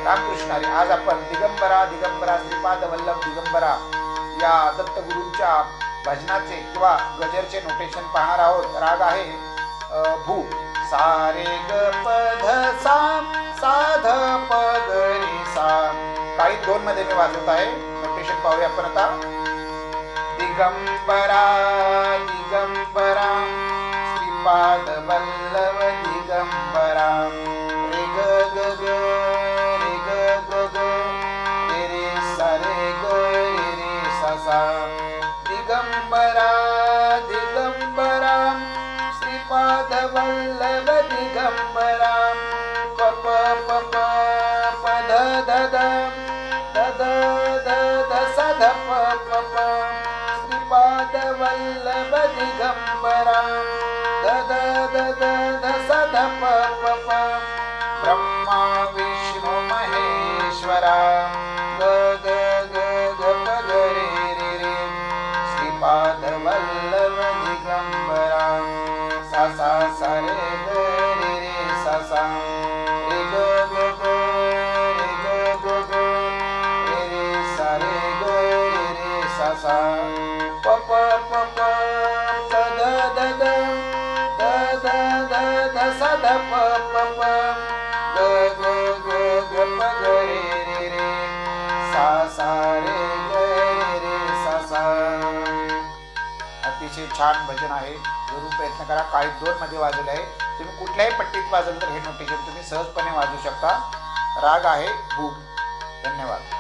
रामकृष्ण हरी. आज आपण दिगंबरा दिगंबरा श्रीपाद वल्लभ दिगंबरा या दत्तगुरूंच्या भजनाचे किंवा गजरचे नोटेशन पाहणार आहोत. राग आहे भू. सा रे ग प ध सा सा ध प ग रे सा. काही दोन मध्ये मी वाजवत आहे. नोटेशन पाहूया आपण आता. दिगंबरा दिगंबरा श्रीपाद वल्लभ दिगंबरा. रे ग ग ग रे ग ग ग रे रे सा रे ग रे रे सा सा. दिगंबरा दिगंबरा श्रीपाद वल्लभ दिगंबरा. प प प प प ध ध ध ध ध ध ध सा ध प प प. श्रीपाद वल्लभ दिगंबरा. ध ध ध ध ध सा ध प प प. ब्रह्मा विष्णु महेश्वरा. ग ग ग ग प ग रे रे रे. श्रीपाद वल्लभ दिगंबरा. सा सा सा रे ग रे रे सा सा. रे ग ग ग रे ग ग ग रे रे सा रे ग रे रे सा सा. प प प प प द द द द द द ध सा ध प प प. ग ग ग ग प ग रे रे रे सा सा रे ग रे रे सा सा. अतिशय छान भजन आहे. जरूर प्रयत्न करा. काही दोन मध्ये वाजवले आहे. तुम्ही कुठल्याही पट्टीत वाजवलं तर हे नोटेशन तुम्ही सहजपणे वाजवू शकता. राग आहे भूप. धन्यवाद.